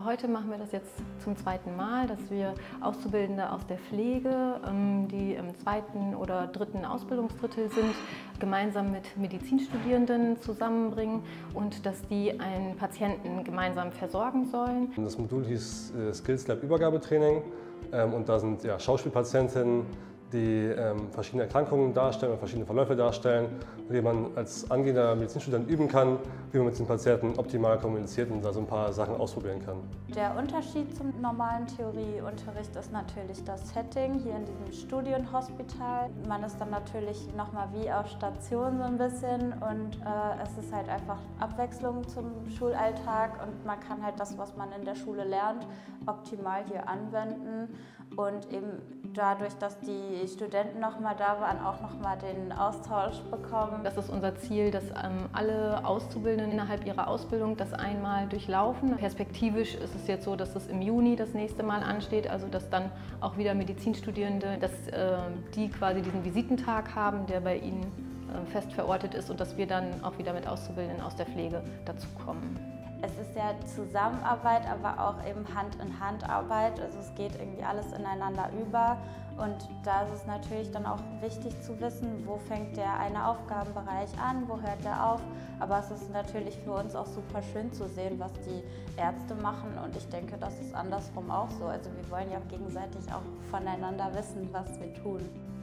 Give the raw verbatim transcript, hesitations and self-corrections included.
Heute machen wir das jetzt zum zweiten Mal, dass wir Auszubildende aus der Pflege, die im zweiten oder dritten Ausbildungsdrittel sind, gemeinsam mit Medizinstudierenden zusammenbringen und dass die einen Patienten gemeinsam versorgen sollen. Das Modul hieß äh, Skills Lab Übergabetraining ähm, und da sind ja, Schauspielpatientinnen, die ähm, verschiedene Erkrankungen darstellen und verschiedene Verläufe darstellen, die man als angehender Medizinstudent üben kann, wie man mit den Patienten optimal kommuniziert und da so ein paar Sachen ausprobieren kann. Der Unterschied zum normalen Theorieunterricht ist natürlich das Setting hier in diesem Studienhospital. Man ist dann natürlich nochmal wie auf Station so ein bisschen und äh, es ist halt einfach Abwechslung zum Schulalltag und man kann halt das, was man in der Schule lernt, optimal hier anwenden und eben dadurch, dass die Studenten nochmal da waren, auch nochmal den Austausch bekommen. Das ist unser Ziel, dass ähm, alle Auszubildenden innerhalb ihrer Ausbildung das einmal durchlaufen. Perspektivisch ist es jetzt so, dass es im Juni das nächste Mal ansteht, also dass dann auch wieder Medizinstudierende, dass äh, die quasi diesen Visitentag haben, der bei ihnen äh, fest verortet ist und dass wir dann auch wieder mit Auszubildenden aus der Pflege dazu kommen. Es ist ja Zusammenarbeit, aber auch eben Hand-in-Hand-Arbeit. Also es geht irgendwie alles ineinander über. Und da ist es natürlich dann auch wichtig zu wissen, wo fängt der eine Aufgabenbereich an, wo hört der auf. Aber es ist natürlich für uns auch super schön zu sehen, was die Ärzte machen. Und ich denke, das ist andersrum auch so. Also wir wollen ja gegenseitig auch voneinander wissen, was wir tun.